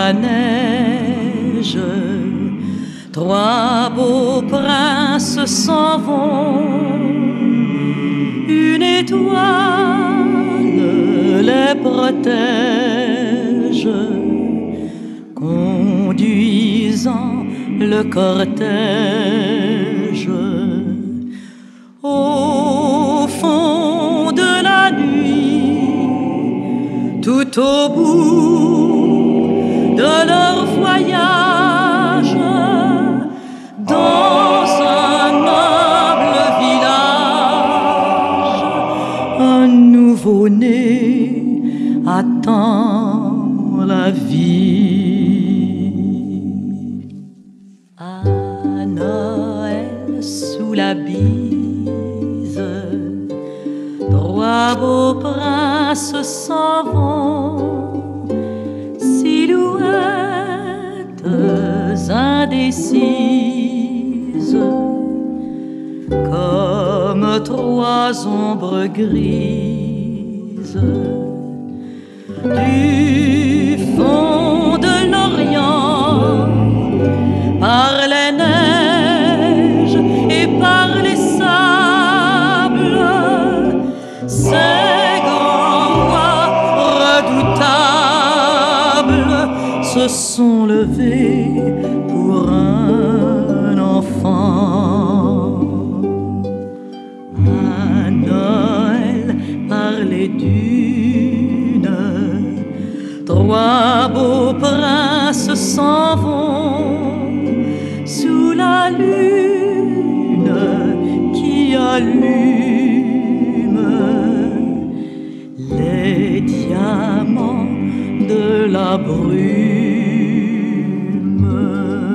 la neige, trois beaux princes s'en vont. Une étoile les protège, conduisant le cortège. Au fond de la nuit, tout au bout de leur voyage, dans un noble village, un nouveau-né attend la vie. À Noël, sous la bise, trois beaux princes s'en vont, silhouettes indécises, comme trois ombres grises. Du fond de l'Orient, par les neiges et par les sables, ces grands rois redoutables se sont levés pour un enfant. À Noël, par les dunes, trois beaux princes s'en vont, sous la lune qui allume les diamants de la brume.